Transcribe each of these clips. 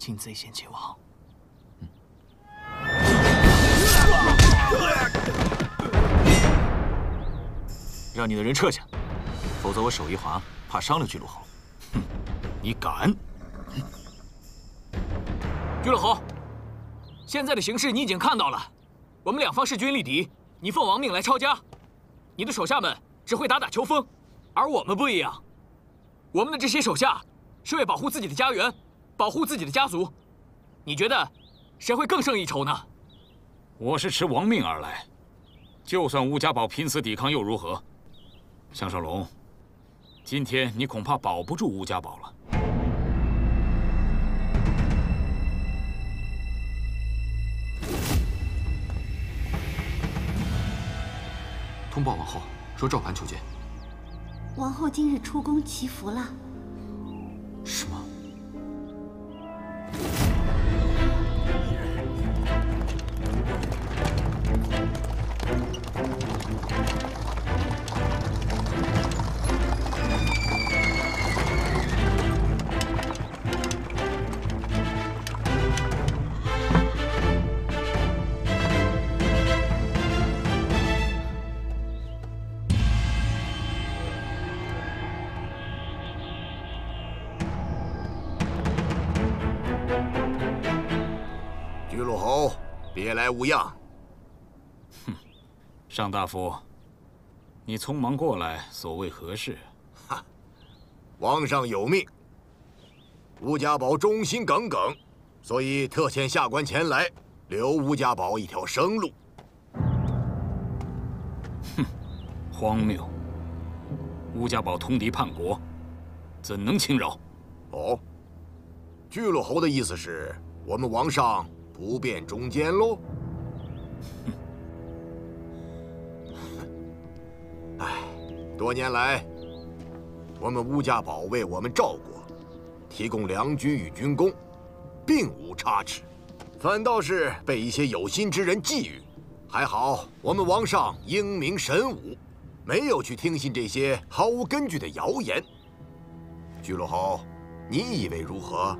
请贼先前往。让你的人撤下，否则我手一滑，怕伤了巨鹿侯。哼，你敢！ 巨鹿侯，现在的形势你已经看到了，我们两方势均力敌，你奉王命来抄家，你的手下们只会打打球风，而我们不一样，我们的这些手下是为保护自己的家园，保护自己的家族。你觉得谁会更胜一筹呢？ 我是持王命而来，就算乌家堡拼死抵抗又如何？项少龙，今天你恐怕保不住乌家堡了。 通报王后，说赵盘求见。 王后今日出宫祈福了。 什么？ 巨鹿侯，别来无恙。 哼，上大夫，你匆忙过来，所谓何事？ 哈，皇上有命，乌家堡忠心耿耿，所以特遣下官前来，留乌家堡一条生路。 哼，荒谬！乌家堡通敌叛国，怎能轻饶？ 哦，巨鹿侯的意思是，我们王上不便中间喽？唉，多年来，我们乌家堡为我们赵国提供粮军与军功，并无差池，反倒是被一些有心之人觊觎。还好我们王上英明神武，没有去听信这些毫无根据的谣言。巨鹿侯，你以为如何？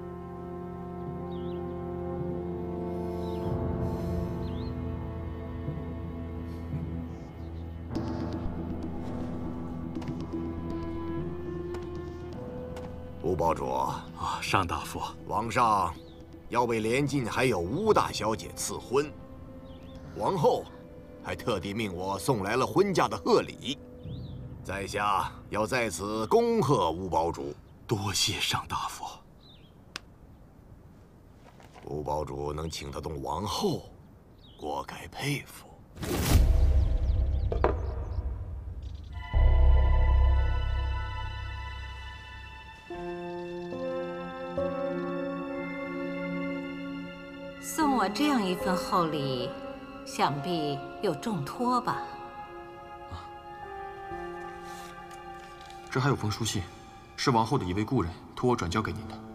乌堡主啊， 上大夫， 王上要为连晋还有乌大小姐赐婚，王后还特地命我送来了婚嫁的贺礼，在下要在此恭贺乌堡主。 多谢上大夫。 乌堡主能请得动王后，果该佩服。 送我这样一份厚礼，想必有重托吧？ 这还有封书信，是王后的一位故人托我转交给您的。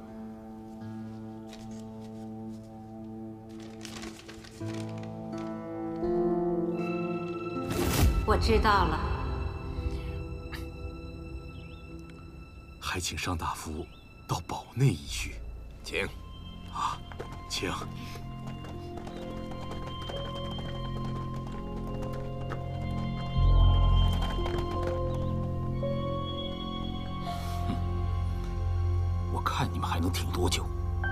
我知道了。 还请上大夫到堡内一叙。 请。 啊，请。 我看你们还能挺多久？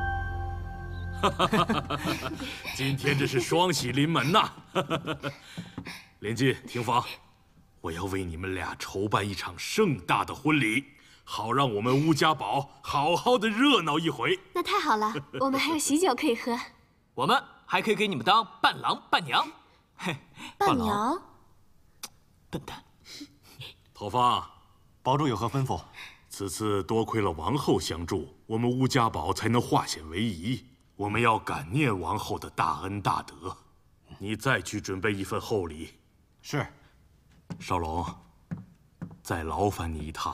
今天这是双喜临门呐！连晋、廷房，我要为你们俩筹办一场盛大的婚礼，好让我们乌家堡好好的热闹一回。 那太好了，我们还有喜酒可以喝。 我们还可以给你们当伴郎伴娘。 伴娘？ 笨蛋！ 头发， 堡主有何吩咐？ 此次多亏了王后相助，我们乌家堡才能化险为夷。我们要感念王后的大恩大德。你再去准备一份厚礼。 是。 少龙，再劳烦你一趟。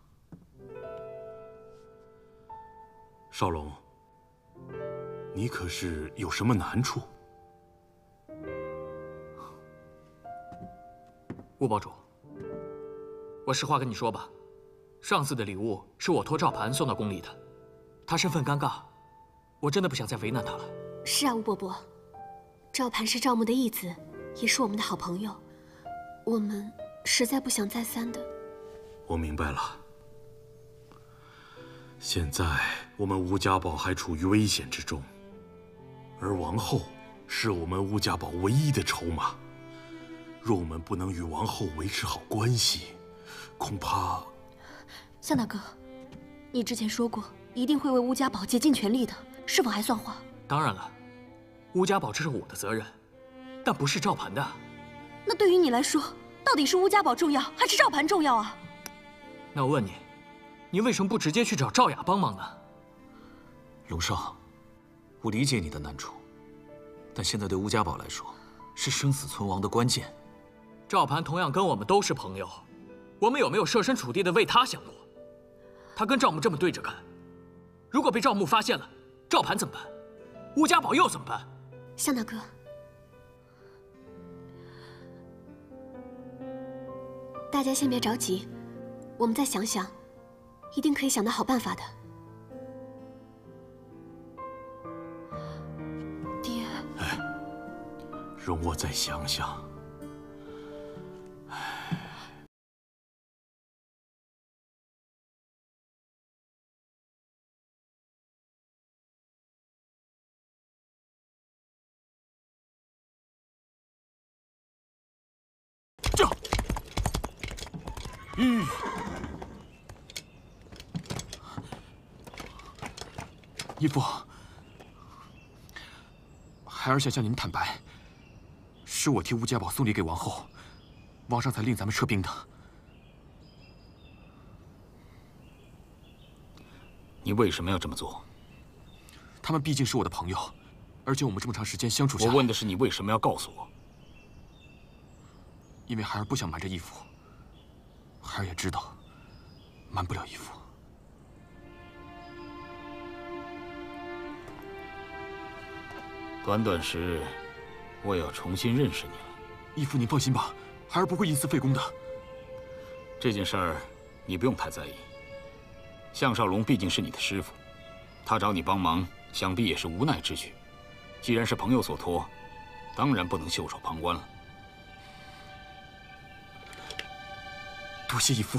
少龙，你可是有什么难处？ 乌堡主，我实话跟你说吧，上次的礼物是我托赵盘送到宫里的，他身份尴尬， 我真的不想再为难他了。 是啊，吴伯伯，赵盘是赵牧的义子，也是我们的好朋友，我们实在不想再三的。 我明白了。现在我们吴家堡还处于危险之中，而王后是我们吴家堡唯一的筹码。若我们不能与王后维持好关系，恐怕…… 向大哥，你之前说过一定会为吴家堡竭尽全力的，是否还算话？ 当然了，吴家堡这是我的责任，但不是赵盘的。 那对于你来说，到底是吴家堡重要，还是赵盘重要啊？ 那我问你，你为什么不直接去找赵雅帮忙呢？ 龙少，我理解你的难处，但现在对吴家堡来说，是生死存亡的关键。 赵盘同样跟我们都是朋友，我们有没有设身处地的为他想过？他跟赵牧这么对着干，如果被赵牧发现了，赵盘怎么办？吴家堡又怎么办？ 向大哥，大家先别着急，我们再想想，一定可以想到好办法的。 爹， 容我再想想。 义父，孩儿想向您坦白，是我替吴家堡送礼给王后，王上才令咱们撤兵的。 你为什么要这么做？ 他们毕竟是我的朋友，而且我们这么长时间相处下来， 我问的是你为什么要告诉我？ 因为孩儿不想瞒着义父，孩儿也知道，瞒不了义父。 短短时日，我也要重新认识你了。 义父，您放心吧，孩儿不会因私废公的。 这件事儿，你不用太在意。项少龙毕竟是你的师傅，他找你帮忙，想必也是无奈之举。既然是朋友所托，当然不能袖手旁观了。 多谢义父。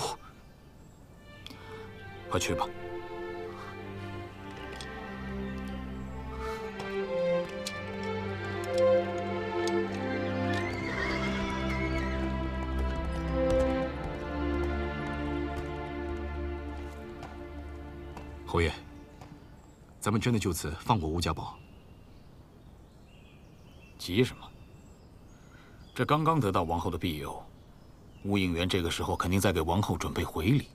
快去吧。 侯爷，咱们真的就此放过吴家堡？ 急什么？这刚刚得到王后的庇佑，吴应元这个时候肯定在给王后准备回礼。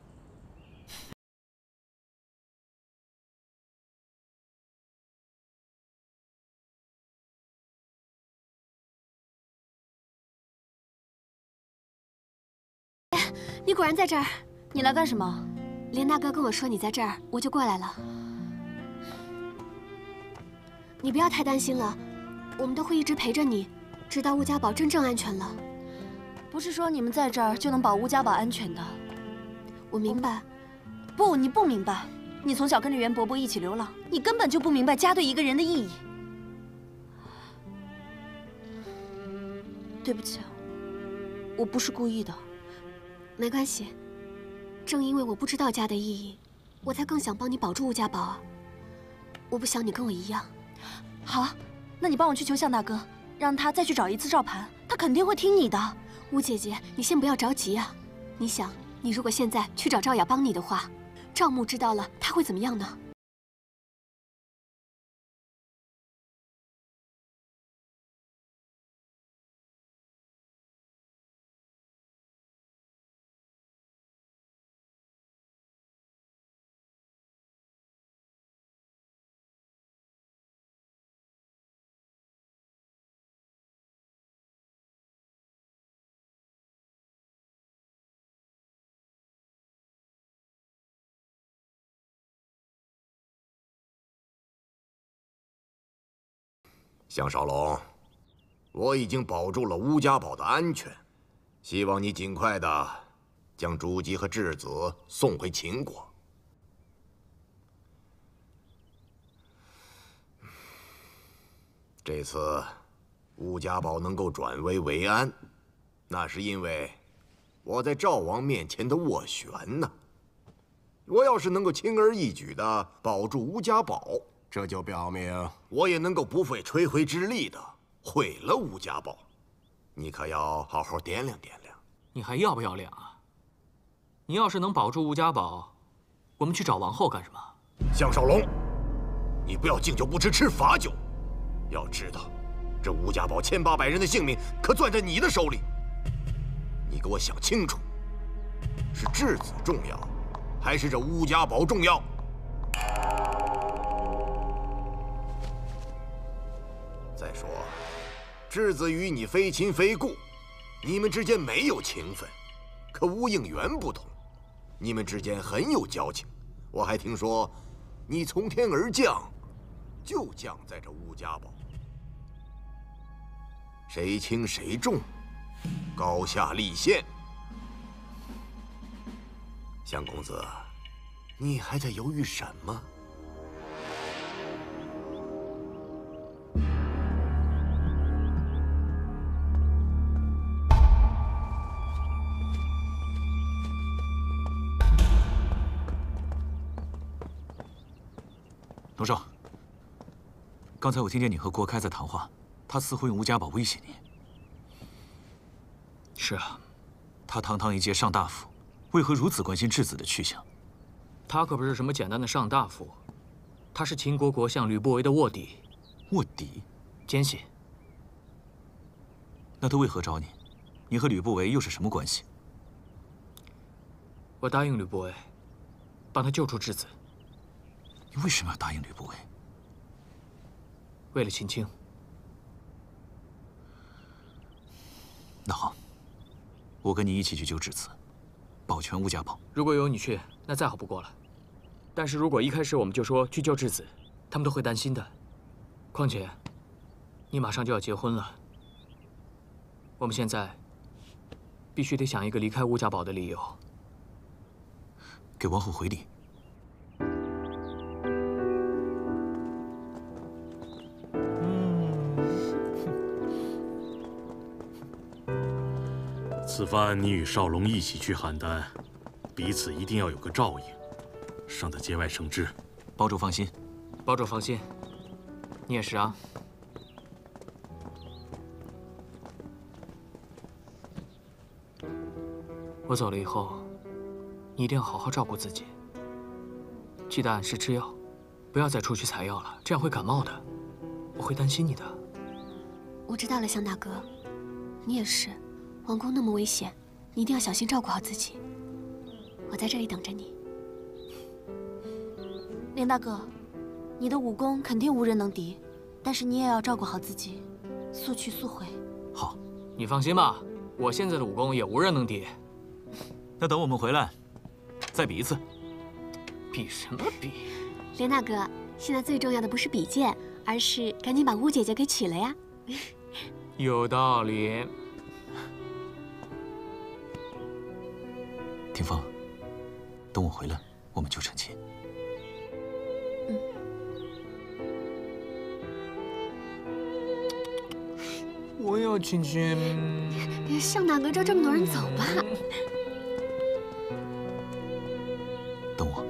你果然在这儿， 你来干什么？ 连大哥跟我说你在这儿，我就过来了。你不要太担心了，我们都会一直陪着你，直到吴家堡真正安全了。 不是说你们在这儿就能保吴家堡安全的。 我明白。 不，你不明白。你从小跟着袁伯伯一起流浪，你根本就不明白家对一个人的意义。对不起啊，我不是故意的。 没关系。正因为我不知道家的意义，我才更想帮你保住吴家堡啊！我不想你跟我一样。 好啊，那你帮我去求向大哥，让他再去找一次赵盘，他肯定会听你的。 吴姐姐，你先不要着急啊！你想，你如果现在去找赵雅帮你的话，赵牧知道了，他会怎么样呢？ 项少龙，我已经保住了吴家堡的安全，希望你尽快的将朱姬和质子送回秦国。 这次乌家堡能够转危为安，那是因为我在赵王面前的斡旋呢。我要是能够轻而易举地保住乌家堡，这就表明我也能够不费吹灰之力地毁了乌家堡。你可要好好掂量掂量。 你还要不要脸啊？你要是能保住乌家堡，我们去找王后干什么？ 项少龙，你不要敬酒不吃吃罚酒。要知道，这乌家堡1800人的性命可攥在你的手里。你给我想清楚，是质子重要，还是这乌家堡重要？再说，质子与你非亲非故，你们之间没有情分。可乌应元不同，你们之间很有交情。我还听说，你从天而降，就降在这乌家堡。谁轻谁重，高下立现。相公子，你还在犹豫什么？ 龙少，刚才我听见你和郭开在谈话，他似乎用乌家堡威胁你。 是啊， 他堂堂一介上大夫，为何如此关心质子的去向？ 他可不是什么简单的上大夫，他是秦国国相吕不韦的卧底。 卧底？ 奸细。 那他为何找你？你和吕不韦又是什么关系？ 我答应吕不韦，帮他救出质子。 你为什么要答应吕不韦？ 为了秦青。 那好，我跟你一起去救质子，保全乌家堡。 如果有你去，那再好不过了。但是如果一开始我们就说去救质子，他们都会担心的。况且，你马上就要结婚了，我们现在必须得想一个离开乌家堡的理由。 给王后回礼。 此番你与少龙一起去邯郸，彼此一定要有个照应，省得节外生枝。 包主放心， 包主放心，你也是啊。我走了以后，你一定要好好照顾自己，记得按时吃药，不要再出去采药了，这样会感冒的。我会担心你的。 我知道了，向大哥，你也是。王宫那么危险，你一定要小心照顾好自己。我在这里等着你。 连大哥，你的武功肯定无人能敌，但是你也要照顾好自己，速去速回。 好， 你放心吧，我现在的武功也无人能敌。 那等我们回来，再比一次。 比什么比？ 连大哥，现在最重要的不是比剑，而是赶紧把乌姐姐给娶了呀。 有道理。 廷芳，等我回来，我们就成亲。 我要亲亲。 向大哥，叫这么多人走吧。 等我。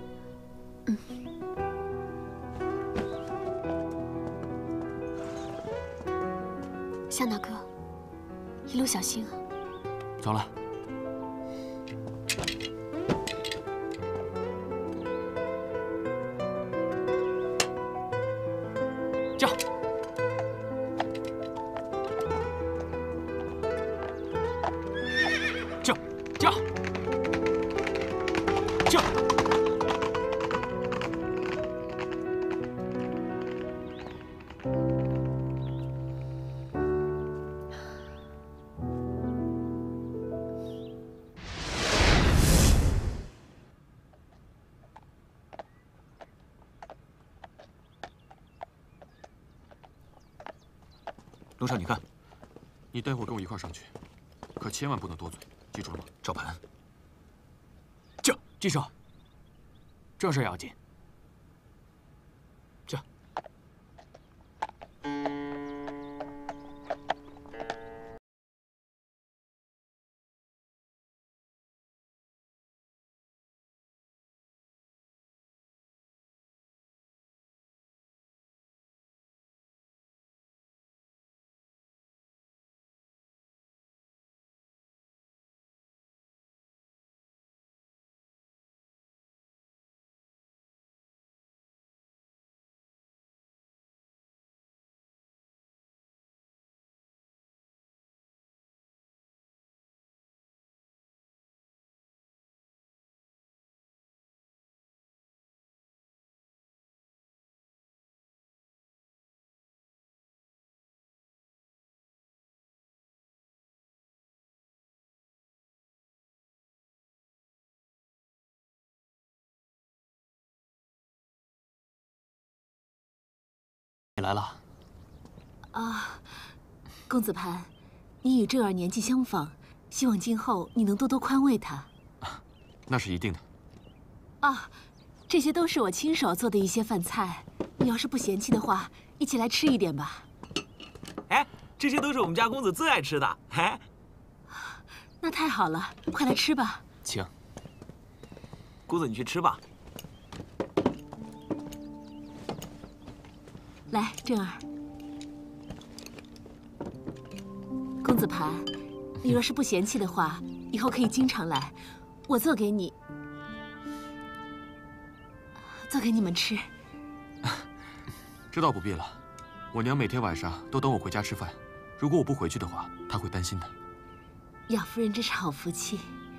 向大哥，一路小心啊。 走了。 驾！驾！驾！驾！ 龙少，你看， 你待会儿跟我一块上去，可千万不能多嘴，记住了吗？ 照盘。 驾！记住，这事要紧。驾！ 来了。 啊，公子盘，你与正儿年纪相仿，希望今后你能多多宽慰他。 那是一定的。 啊，这些都是我亲手做的一些饭菜，你要是不嫌弃的话，一起来吃一点吧。 哎，这些都是我们家公子最爱吃的。哎， 那太好了，快来吃吧。 请。 姑子，你去吃吧。 来，正儿。公子盘，你若是不嫌弃的话，以后可以经常来，我做给你们吃。 这倒不必了，我娘每天晚上都等我回家吃饭，如果我不回去的话，她会担心的。 养夫人真是好福气。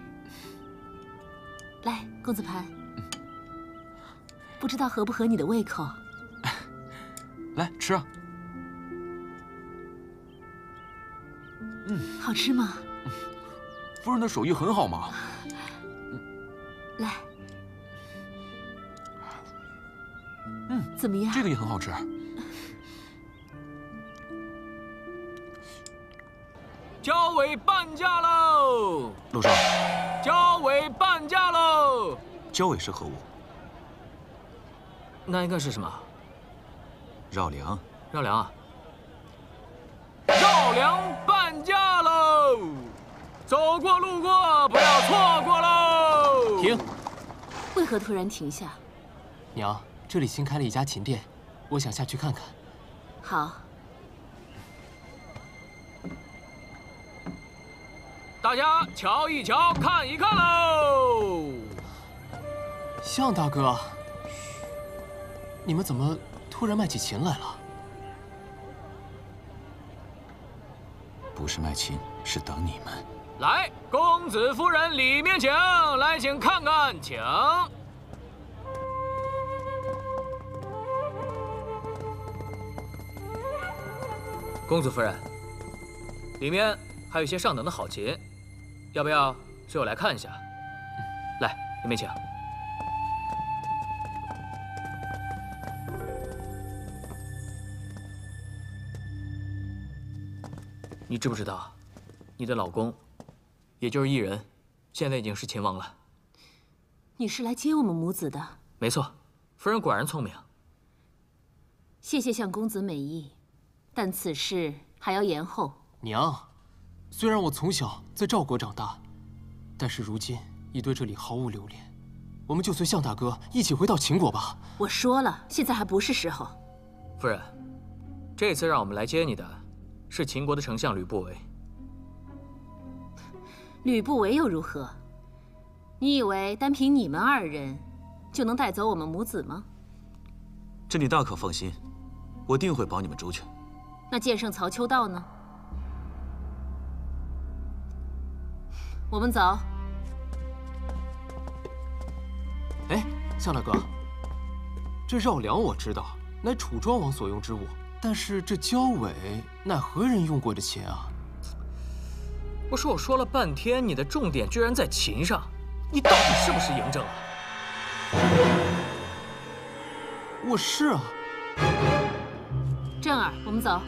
来，公子盘，不知道合不合你的胃口？ 来吃啊！ 好吃吗？ 夫人的手艺很好嘛。 来，怎么样？ 这个也很好吃。 交尾半价喽！ 陆少， 交尾半价喽！ 交尾是何物？ 那应该是什么？ 绕梁。 绕梁啊！绕梁半价喽！走过路过不要错过喽！ 停！ 为何突然停下？ 娘，这里新开了一家琴店，我想下去看看。 好。 大家瞧一瞧，看一看喽！ 向大哥，你们怎么突然卖起琴来了？ 不是卖琴，是等你们。 来，公子夫人里面请，来，请看看，请。公子夫人，里面还有一些上等的好琴，要不要随我来看一下？来，里面请。你知不知道，你的老公，也就是艺人，现在已经是秦王了。 你是来接我们母子的？ 没错，夫人果然聪明。 谢谢向公子美意，但此事还要延后。 娘，虽然我从小在赵国长大，但是如今已对这里毫无留恋。我们就随向大哥一起回到秦国吧。 我说了，现在还不是时候。 夫人，这次让我们来接你的，是秦国的丞相吕不韦。 吕不韦又如何？你以为单凭你们二人就能带走我们母子吗？ 这你大可放心，我定会保你们周全。 那剑圣曹秋道呢？我们走。 哎，向大哥，这绕梁我知道，乃楚庄王所用之物，但是这交尾乃何人用过的琴啊？ 我说了半天，你的重点居然在琴上，你到底是不是嬴政啊？ 我是啊。 正儿，我们走。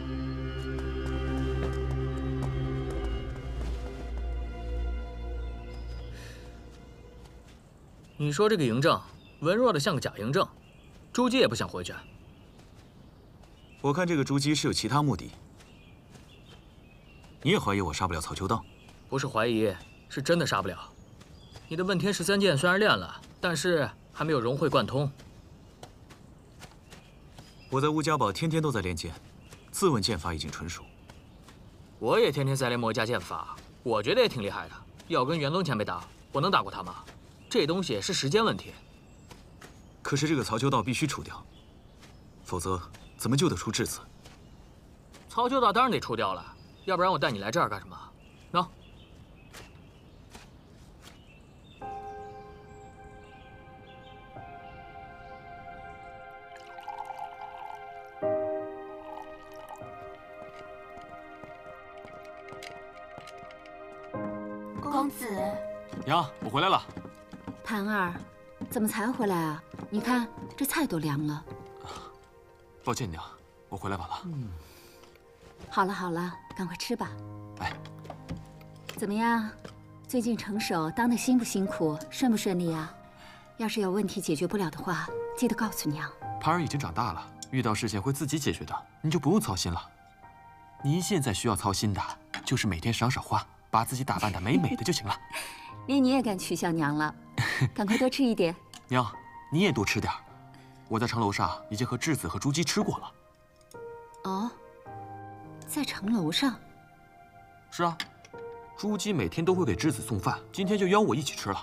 你说这个嬴政文弱的像个假嬴政，朱姬也不想回去。 我看这个朱姬是有其他目的。你也怀疑我杀不了曹秋道？ 不是怀疑，是真的杀不了。你的问天13剑虽然练了，但是还没有融会贯通。 我在乌家堡天天都在练剑，自问剑法已经纯熟。 我也天天在练魔家剑法，我觉得也挺厉害的。要跟元宗前辈打，我能打过他吗？这东西是时间问题。 可是这个曹秋道必须除掉，否则怎么救得出质子？ 曹秋道当然得除掉了，要不然我带你来这儿干什么？喏。 公子， 娘，我回来了。 盘儿，怎么才回来啊？你看这菜都凉了。 抱歉，娘， 我回来晚了。 好了好了，赶快吃吧。 哎， 怎么样？最近成手当的辛不辛苦，顺不顺利啊？要是有问题解决不了的话，记得告诉娘。 潘儿已经长大了，遇到事情会自己解决的，你就不用操心了。您现在需要操心的就是每天赏赏花，把自己打扮得美美的就行了。 连你也敢取笑娘了，赶快多吃一点。 娘，你也多吃点儿。我在城楼上已经和质子和朱姬吃过了。 哦，在城楼上？ 是啊，朱姬每天都会给质子送饭，今天就邀我一起吃了。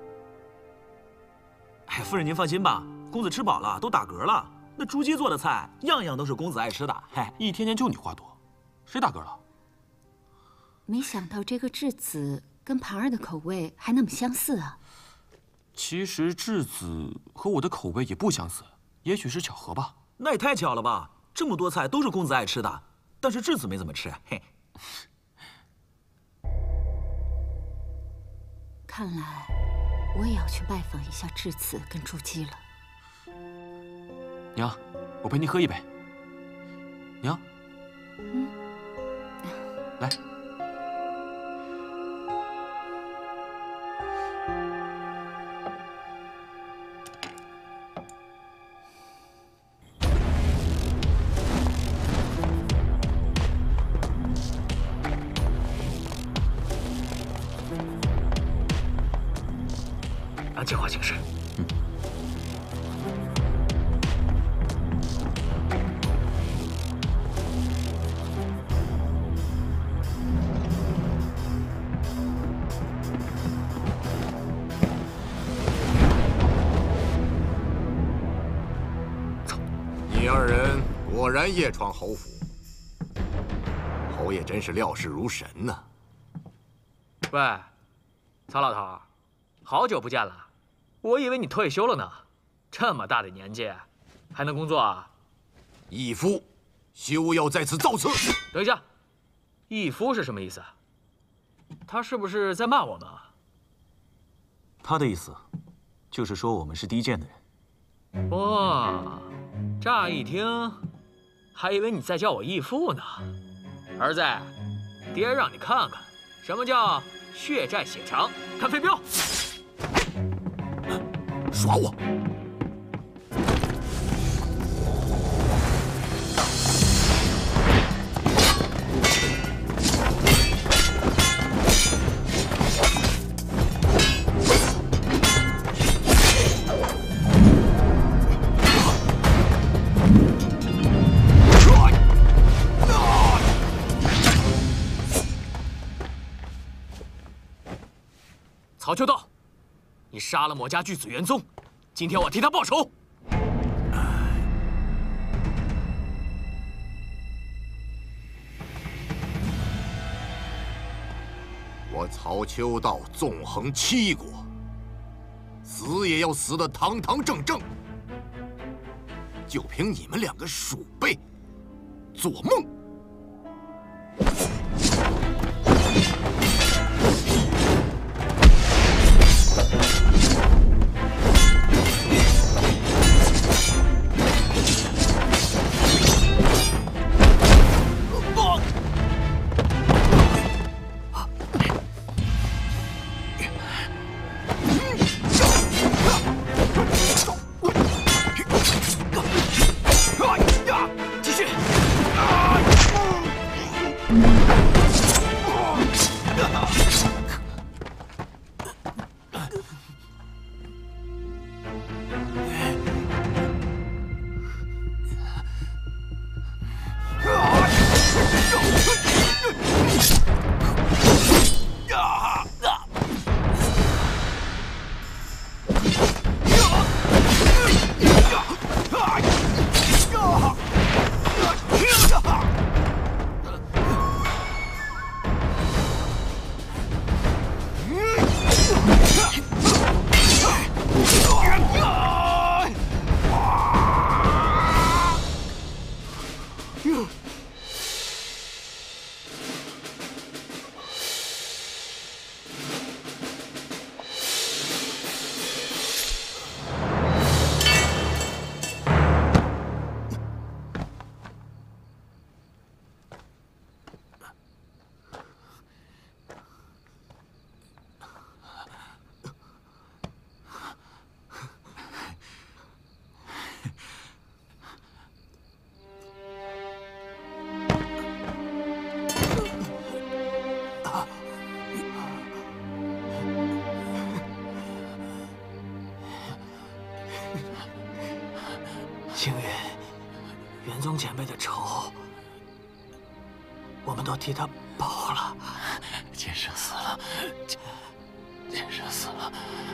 哎，夫人您放心吧，公子吃饱了，都打嗝了。那朱姬做的菜，样样都是公子爱吃的。嗨， 一天天就你话多，谁打嗝了？ 没想到这个质子跟盘儿的口味还那么相似啊。 其实质子和我的口味也不相似，也许是巧合吧。 那也太巧了吧！这么多菜都是公子爱吃的，但是质子没怎么吃。嘿， 看来我也要去拜访一下质子跟朱姬了。 娘，我陪您喝一杯。娘，来。 按计划行事。 你二人果然夜闯侯府，侯爷真是料事如神呐。 喂，曹老头，好久不见了，我以为你退休了呢。这么大的年纪，还能工作啊？ 义夫，休要在此造次！ 等一下，义夫是什么意思？他是不是在骂我们啊？ 他的意思，就是说我们是低贱的人。 哇，乍一听，还以为你在叫我义父呢。儿子，爹让你看看，什么叫血债血偿。看飞镖， 耍我！ 曹秋道，你杀了某家巨子元宗，今天我替他报仇。 我曹秋道纵横7国，死也要死得堂堂正正。就凭你们2个鼠辈，做梦！ 继续。 玄宗前辈的仇，我们都替他报了。 剑圣死了，剑圣死了。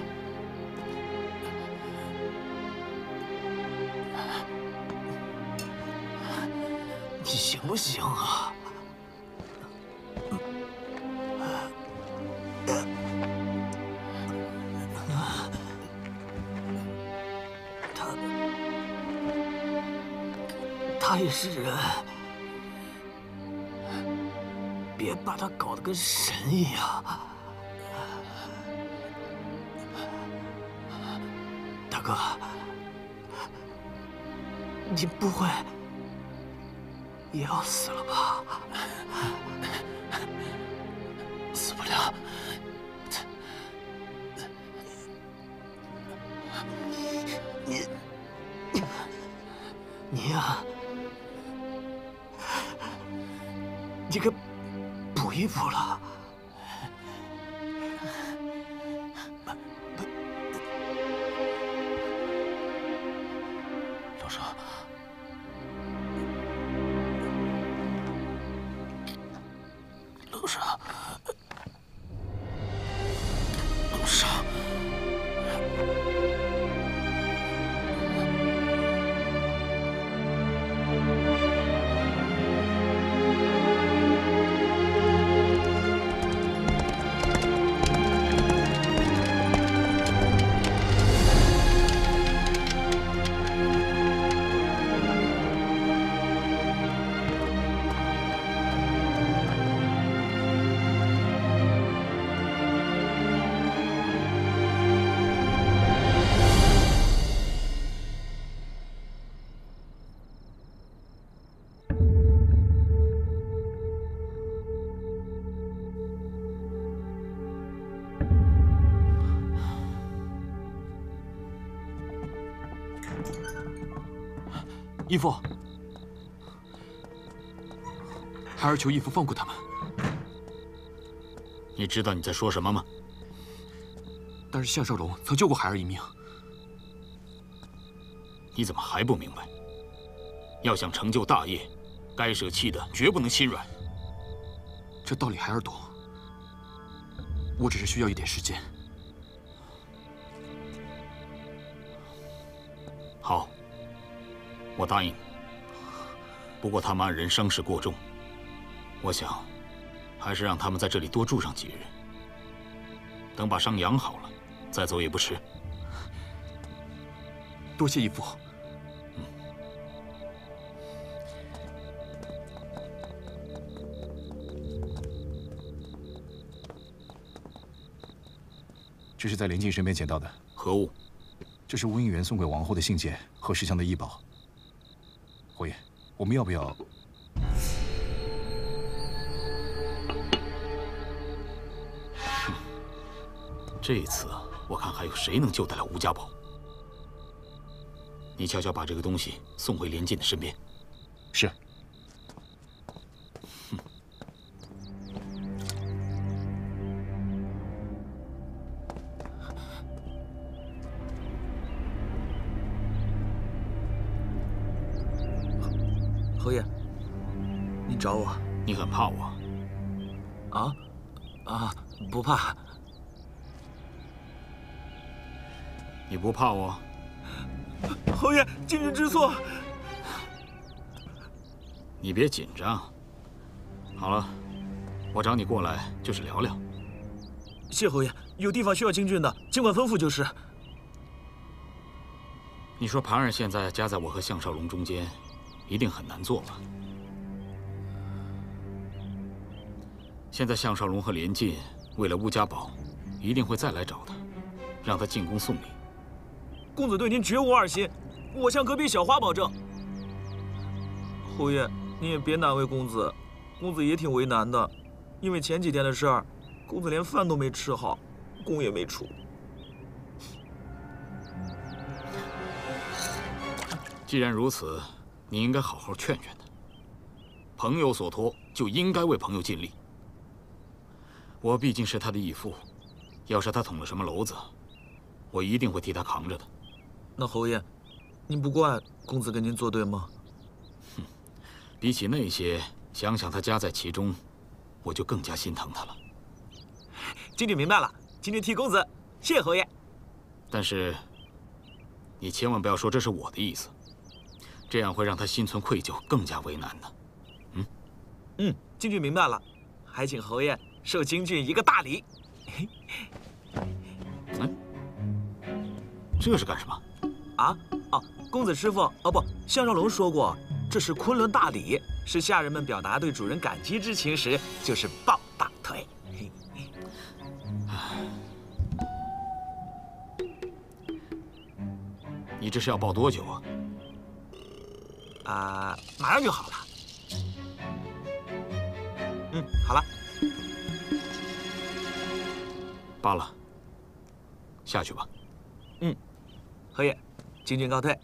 你行不行啊？他也是人，别把他搞得跟神一样。大哥，你不会也要死了吧？ 死不了。 你呀，你可补一补了。 老少， 路上，路上。 义父，孩儿求义父放过他们。 你知道你在说什么吗？ 但是项少龙曾救过孩儿一命。 你怎么还不明白？要想成就大业，该舍弃的绝不能心软。 这道理孩儿懂，我只是需要一点时间。 好。我答应你，不过他们2人伤势过重，我想还是让他们在这里多住上几日，等把伤养好了，再走也不迟。 多谢义父。 这是在连晋身边捡到的。 何物？ 这是乌应元送给王后的信件和石像的医宝。侯爷，我们要不要？ 这次我看还有谁能救得了吴家宝。你悄悄把这个东西送回连晋的身边。 是。 侯爷，您找我？ 你很怕我？ 不怕。 你不怕我？ 侯爷，今日知错。 你别紧张。好了，我找你过来就是聊聊。 谢侯爷，有地方需要精军的，尽管吩咐就是。 你说盘儿现在夹在我和项少龙中间，一定很难做吧？现在项少龙和连晋为了乌家宝，一定会再来找他，让他进宫送礼。 公子对您绝无二心，我向隔壁小花保证。侯爷，你也别难为公子，公子也挺为难的，因为前几天的事儿，公子连饭都没吃好，宫也没出。 既然如此，你应该好好劝劝他。朋友所托，就应该为朋友尽力。我毕竟是他的义父，要是他捅了什么娄子，我一定会替他扛着的。 那侯爷，您不怪公子跟您作对吗？ 哼， 比起那些，想想他家在其中，我就更加心疼他了。 金俊明白了，金俊替公子，谢侯爷。 但是，你千万不要说这是我的意思，这样会让他心存愧疚，更加为难呢。 金俊明白了，还请侯爷受金俊一个大礼。 这是干什么？ 公子师傅，不，项少龙说过，这是昆仑大礼，是下人们表达对主人感激之情时，就是抱大腿。 你这是要抱多久啊？马上就好了。好了。 罢了，下去吧。 侯爷，金俊告退。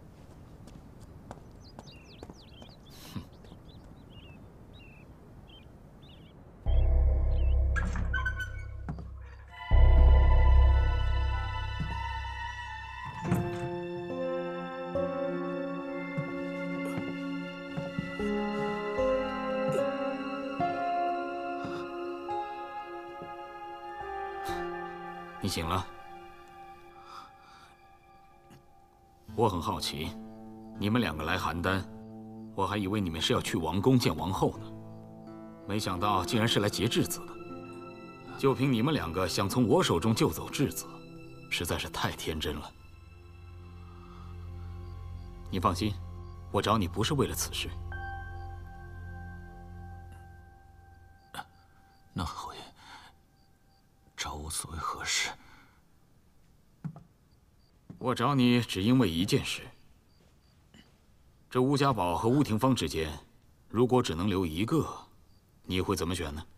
你醒了。我很好奇，你们两个来邯郸，我还以为你们是要去王宫见王后呢，没想到竟然是来劫质子的。就凭你们两个想从我手中救走质子，实在是太天真了。你放心，我找你不是为了此事。 那侯爷找我所为何事？ 我找你只因为一件事。这乌家宝和乌廷芳之间，如果只能留一个，你会怎么选呢？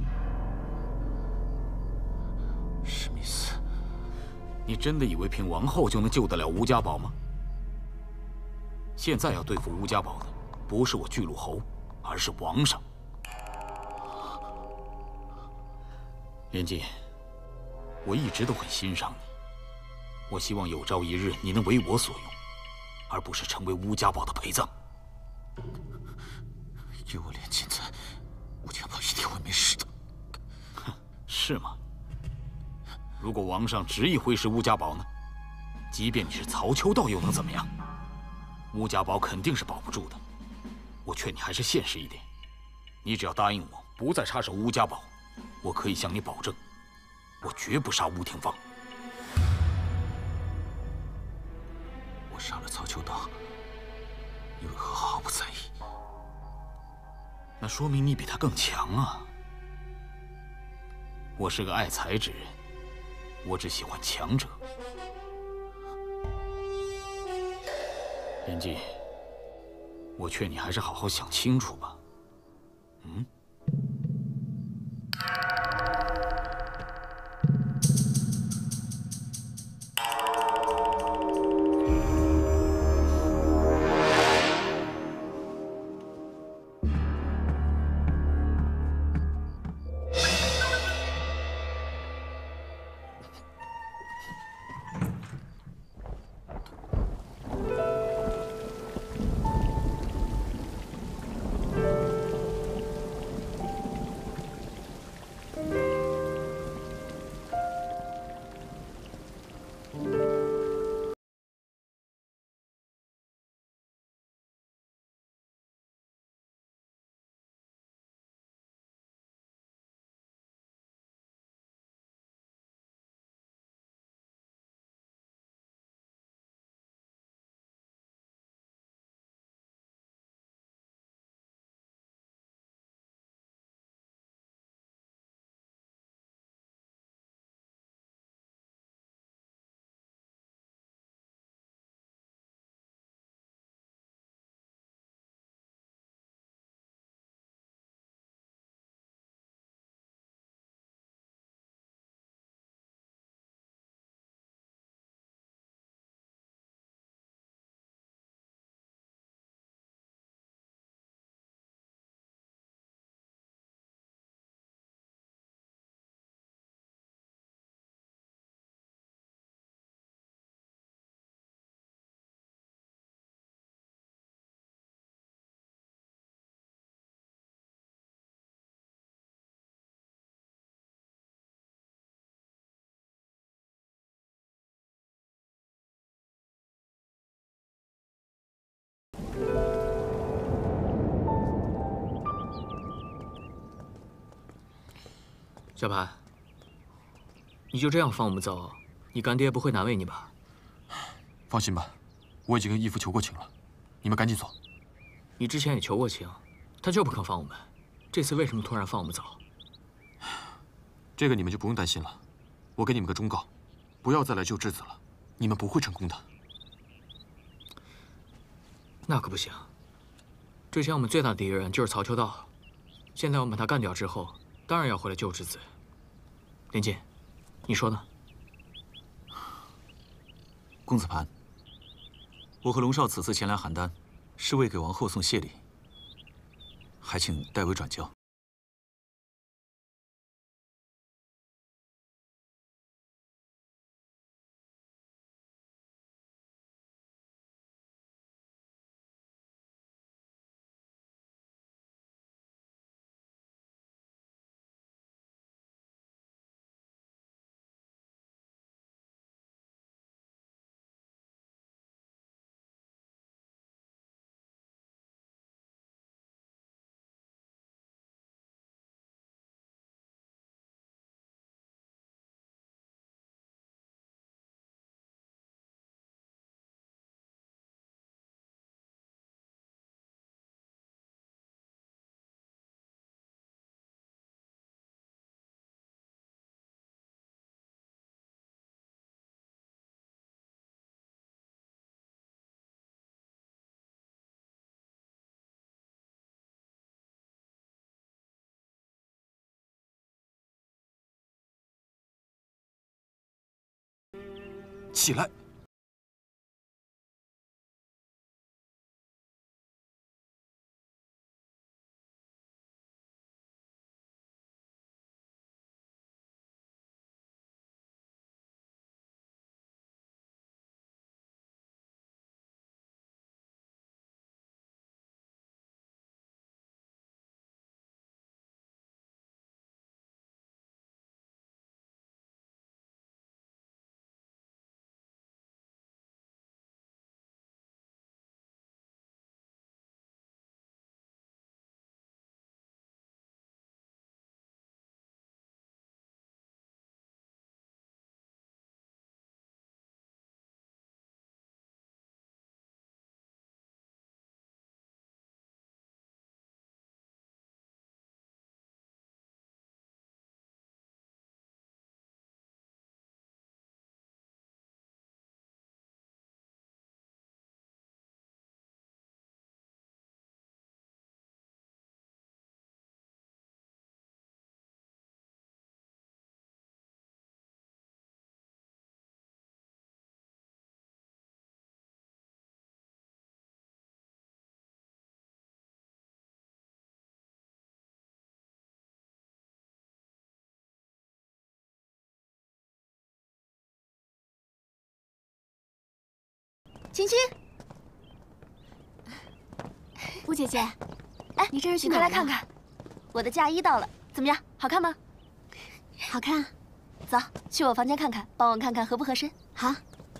史密斯， 你真的以为凭王后就能救得了乌家宝吗？现在要对付乌家宝的，不是我巨鹿侯，而是皇上。连襟，我一直都很欣赏你。我希望有朝一日你能为我所用，而不是成为乌家宝的陪葬。 有我连襟在，乌家宝一定会没事的。 是吗？如果王上执意挥师乌家宝呢？即便你是曹秋道，又能怎么样？乌家宝肯定是保不住的。我劝你还是现实一点。你只要答应我，不再插手乌家宝，我可以向你保证，我绝不杀乌廷芳。 我杀了曹秋道，你为何毫不在意？ 那说明你比他更强啊！我是个爱才之人，我只喜欢强者。连襟，我劝你还是好好想清楚吧。 小盘，你就这样放我们走，你干爹不会难为你吧？ 放心吧，我已经跟义父求过情了，你们赶紧走。 你之前也求过情，他就不肯放我们，这次为什么突然放我们走？ 这个你们就不用担心了，我给你们个忠告，不要再来救质子了，你们不会成功的。 那可不行，之前我们最大的敌人就是曹秋道，现在我们把他干掉之后，当然要回来救质子。连晋，你说呢？ 公子盘，我和龙少此次前来邯郸，是为给王后送谢礼，还请代为转交。 起来！ 青青，吴姐姐，哎，你这是去哪？ 快来看看，我的嫁衣到了，怎么样？好看吗？ 好看。 走，去我房间看看，帮我看看合不合身。 好。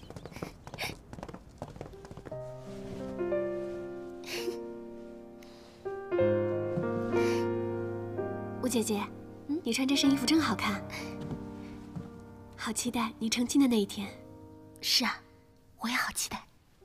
吴姐姐，你穿这身衣服真好看，好期待你成亲的那一天。 是啊，我也好期待。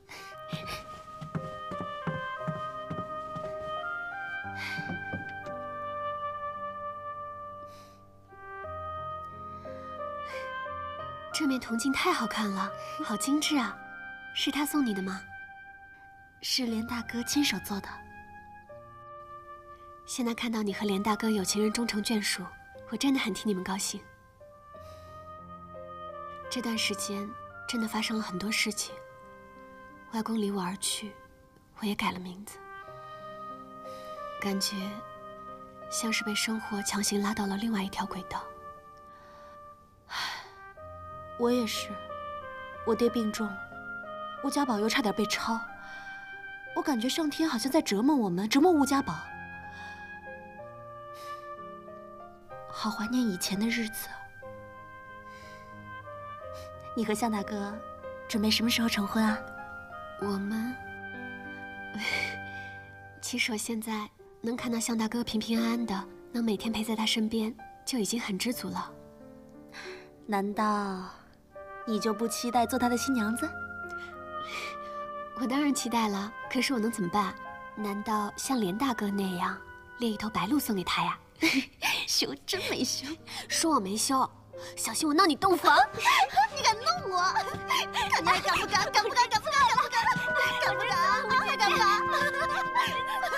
这面铜镜太好看了，好精致啊！是他送你的吗？ 是连大哥亲手做的。 现在看到你和连大哥有情人终成眷属，我真的很替你们高兴。这段时间真的发生了很多事情，外公离我而去，我也改了名字，感觉像是被生活强行拉到了另外一条轨道。 我也是，我爹病重，吴家宝又差点被抄，我感觉上天好像在折磨我们，折磨吴家宝。好怀念以前的日子。你和向大哥准备什么时候成婚啊？ 我们，其实我现在能看到向大哥平平安安的，能每天陪在他身边， 就已经很知足了。 难道你就不期待做他的新娘子？ 我当然期待了，可是我能怎么办？难道像连大哥那样猎一头白鹿送给他呀？ 羞，真没羞！ 说我没羞，小心我闹你洞房！ 你敢弄我？看你还敢不敢？敢不敢？敢不敢？敢不敢？敢不敢？你还敢不敢？